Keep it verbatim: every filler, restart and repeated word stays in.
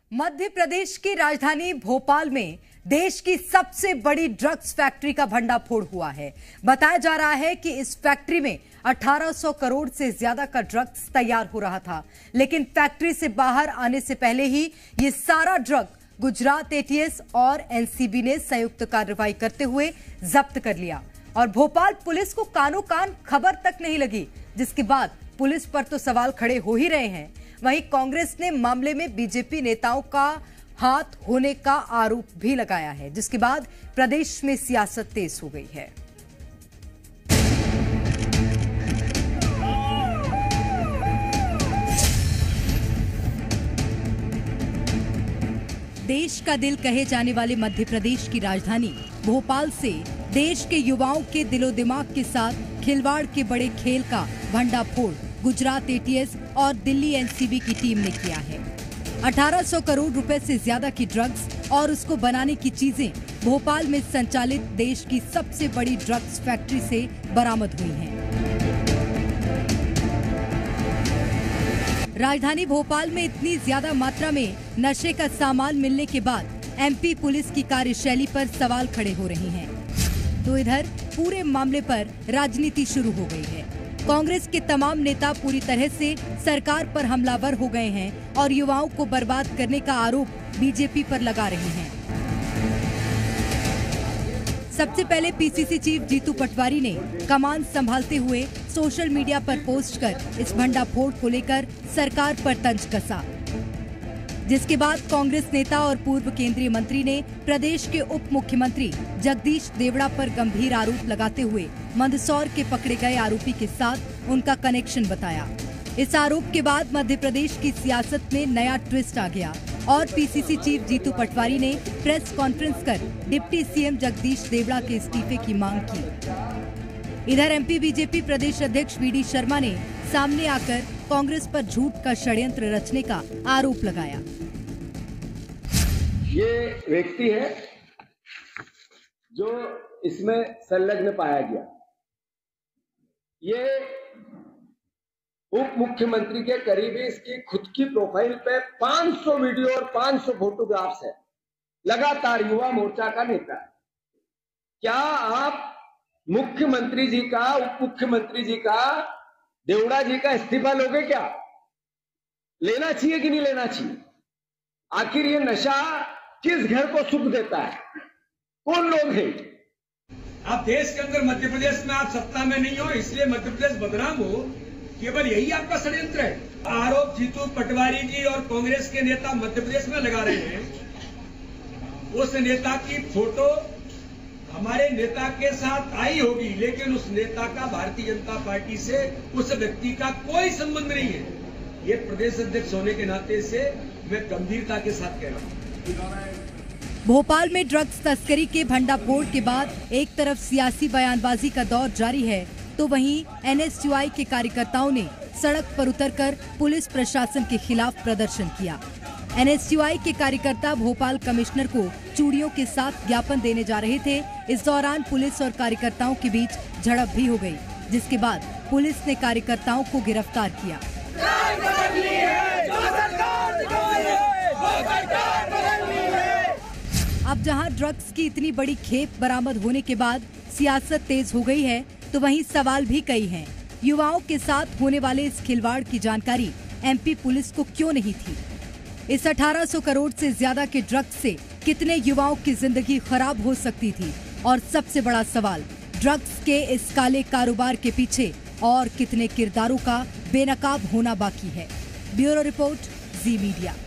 मध्य प्रदेश की राजधानी भोपाल में देश की सबसे बड़ी ड्रग्स फैक्ट्री का भंडाफोड़ हुआ है। बताया जा रहा है कि इस फैक्ट्री में अठारह सौ करोड़ से ज्यादा का ड्रग्स तैयार हो रहा था, लेकिन फैक्ट्री से बाहर आने से पहले ही ये सारा ड्रग गुजरात एटीएस और एनसीबी ने संयुक्त कार्रवाई करते हुए जब्त कर लिया और भोपाल पुलिस को कानो कान खबर तक नहीं लगी, जिसके बाद पुलिस पर तो सवाल खड़े हो ही रहे हैं। वहीं कांग्रेस ने मामले में बीजेपी नेताओं का हाथ होने का आरोप भी लगाया है, जिसके बाद प्रदेश में सियासत तेज हो गई है। देश का दिल कहे जाने वाले मध्य प्रदेश की राजधानी भोपाल से देश के युवाओं के दिलो दिमाग के साथ खिलवाड़ के बड़े खेल का भंडाफोड़ गुजरात एटीएस और दिल्ली एनसीबी की टीम ने किया है। अठारह सौ करोड़ रुपए से ज्यादा की ड्रग्स और उसको बनाने की चीजें भोपाल में संचालित देश की सबसे बड़ी ड्रग्स फैक्ट्री से बरामद हुई हैं। राजधानी भोपाल में इतनी ज्यादा मात्रा में नशे का सामान मिलने के बाद एमपी पुलिस की कार्यशैली पर सवाल खड़े हो रहे हैं। तो इधर पूरे मामले पर राजनीति शुरू हो गई है। कांग्रेस के तमाम नेता पूरी तरह से सरकार पर हमलावर हो गए हैं और युवाओं को बर्बाद करने का आरोप बीजेपी पर लगा रहे हैं। सबसे पहले पीसीसी चीफ जीतू पटवारी ने कमान संभालते हुए सोशल मीडिया पर पोस्ट कर इस भंडाफोड़ को लेकर सरकार पर तंज कसा, जिसके बाद कांग्रेस नेता और पूर्व केंद्रीय मंत्री ने प्रदेश के उप मुख्यमंत्री जगदीश देवड़ा पर गंभीर आरोप लगाते हुए मंदसौर के पकड़े गए आरोपी के साथ उनका कनेक्शन बताया। इस आरोप के बाद मध्य प्रदेश की सियासत में नया ट्विस्ट आ गया और पीसीसी चीफ जीतू पटवारी ने प्रेस कॉन्फ्रेंस कर डिप्टी सीएम जगदीश देवड़ा के इस्तीफे की मांग की। इधर एमपी बीजेपी प्रदेश अध्यक्ष वीडी शर्मा ने सामने आकर कांग्रेस पर झूठ का षड्यंत्र रचने का आरोप लगाया। ये व्यक्ति है जो इसमें संलग्न पाया गया। ये उप मुख्यमंत्री के करीबी इसकी खुद की प्रोफाइल पे पाँच सौ वीडियो और पाँच सौ फोटोग्राफ्स है। लगातार युवा मोर्चा का नेता है। क्या आप मुख्यमंत्री जी का, उप मुख्यमंत्री जी का, देवड़ा जी का इस्तीफा लोगे क्या? लेना चाहिए कि नहीं लेना चाहिए? आखिर ये नशा किस घर को सुख देता है? कौन लोग हैं? आप देश के अंदर मध्य प्रदेश में आप सत्ता में नहीं हो, इसलिए मध्य प्रदेश बदनाम हो, केवल यही आपका षड्यंत्र है। आरोप जीतू पटवारी जी और कांग्रेस के नेता मध्य प्रदेश में लगा रहे हैं। उस नेता की फोटो हमारे नेता के साथ आई होगी, लेकिन उस नेता का भारतीय जनता पार्टी से, उस व्यक्ति का कोई संबंध नहीं है। ये प्रदेश अध्यक्ष होने के नाते से मैं गंभीरता के साथ कह रहा हूं। भोपाल में ड्रग्स तस्करी के भंडाफोड़ के बाद एक तरफ सियासी बयानबाजी का दौर जारी है, तो वहीं एनएसयूआई के कार्यकर्ताओं ने सड़क पर उतरकर पुलिस प्रशासन के खिलाफ प्रदर्शन किया। एनएसयूआई के कार्यकर्ता भोपाल कमिश्नर को चूड़ियों के साथ ज्ञापन देने जा रहे थे। इस दौरान पुलिस और कार्यकर्ताओं के बीच झड़प भी हो गई, जिसके बाद पुलिस ने कार्यकर्ताओं को गिरफ्तार किया। अब जहां ड्रग्स की इतनी बड़ी खेप बरामद होने के बाद सियासत तेज हो गई है, तो वहीं सवाल भी कई हैं। युवाओं के साथ होने वाले इस खिलवाड़ की जानकारी एमपी पुलिस को क्यों नहीं थी? इस अठारह सौ करोड़ से ज्यादा के ड्रग्स से कितने युवाओं की जिंदगी खराब हो सकती थी? और सबसे बड़ा सवाल, ड्रग्स के इस काले कारोबार के पीछे और कितने किरदारों का बेनकाब होना बाकी है? Bureau report, Zee media.